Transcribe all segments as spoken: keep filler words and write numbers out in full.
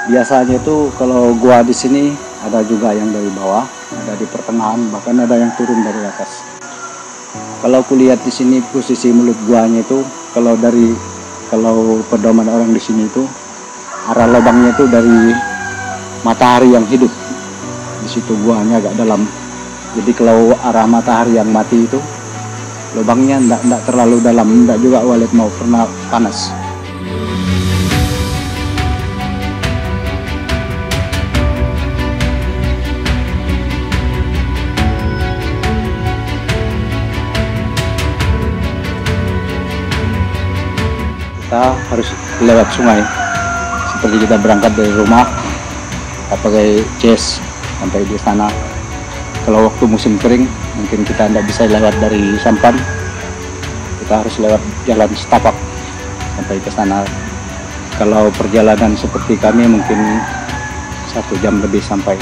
Biasanya itu kalau gua di sini ada juga yang dari bawah, ada di pertengahan, bahkan ada yang turun dari atas. Kalau kulihat di sini posisi mulut guanya itu, kalau dari kalau pedoman orang di sini itu arah lubangnya itu dari matahari yang hidup. Di situ guanya agak dalam. Jadi kalau arah matahari yang mati itu lubangnya enggak enggak terlalu dalam, enggak juga walet mau pernah panas. Kita harus lewat sungai, seperti kita berangkat dari rumah kita pakai jas sampai di sana. Kalau waktu musim kering mungkin kita tidak bisa lewat dari Sampan, kita harus lewat jalan setapak sampai ke sana. Kalau perjalanan seperti kami mungkin satu jam lebih sampai.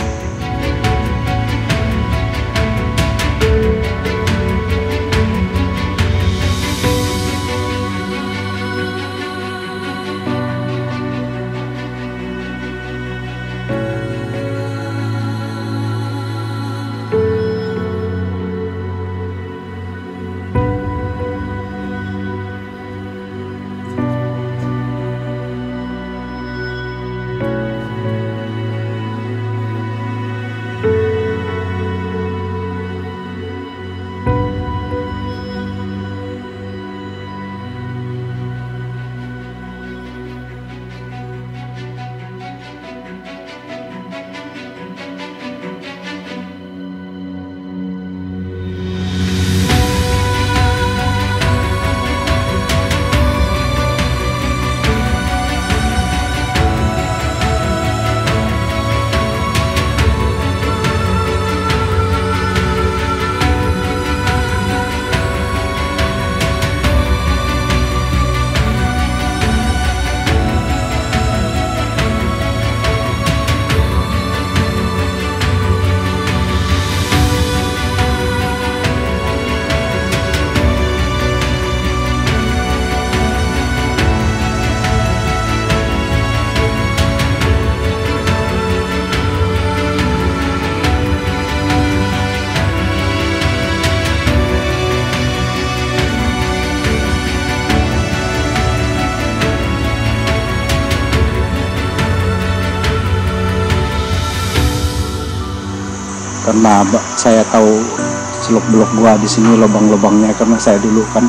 Karena saya tahu seluk-beluk gua di sini lubang-lubangnya, karena saya dulu kan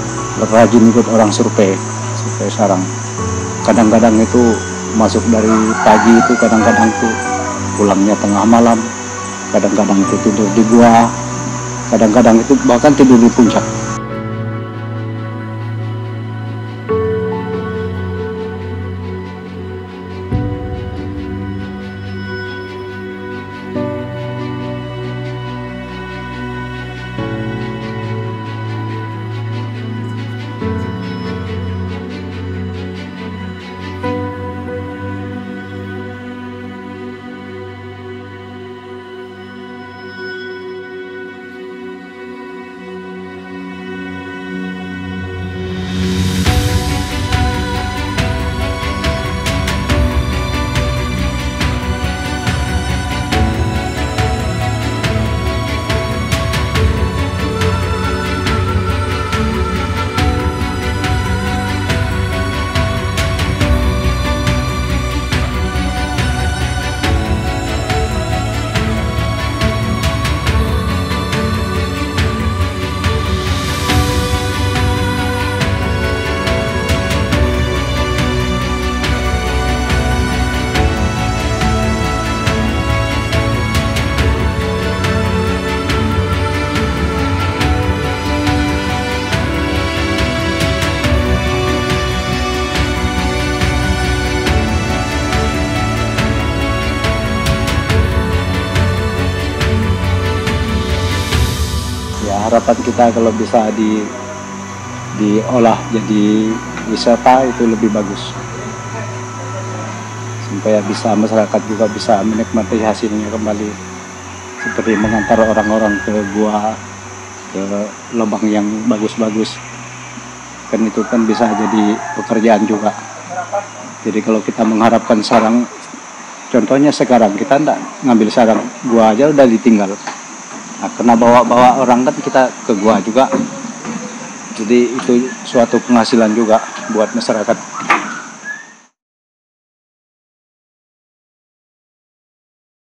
rajin ikut orang survei, survei sarang. Kadang-kadang itu masuk dari pagi itu, kadang-kadang tuh pulangnya tengah malam, kadang-kadang itu tidur di gua, kadang-kadang itu bahkan tidur di puncak. Harapan kita kalau bisa di diolah jadi wisata itu lebih bagus, supaya bisa masyarakat juga bisa menikmati hasilnya kembali, seperti mengantar orang-orang ke gua, ke lubang yang bagus-bagus, kan itu kan bisa jadi pekerjaan juga. Jadi kalau kita mengharapkan sarang Contohnya sekarang kita ndak ngambil sarang gua aja udah ditinggal. Nah, kena bawa-bawa orang kan kita ke gua juga. Jadi itu suatu penghasilan juga buat masyarakat.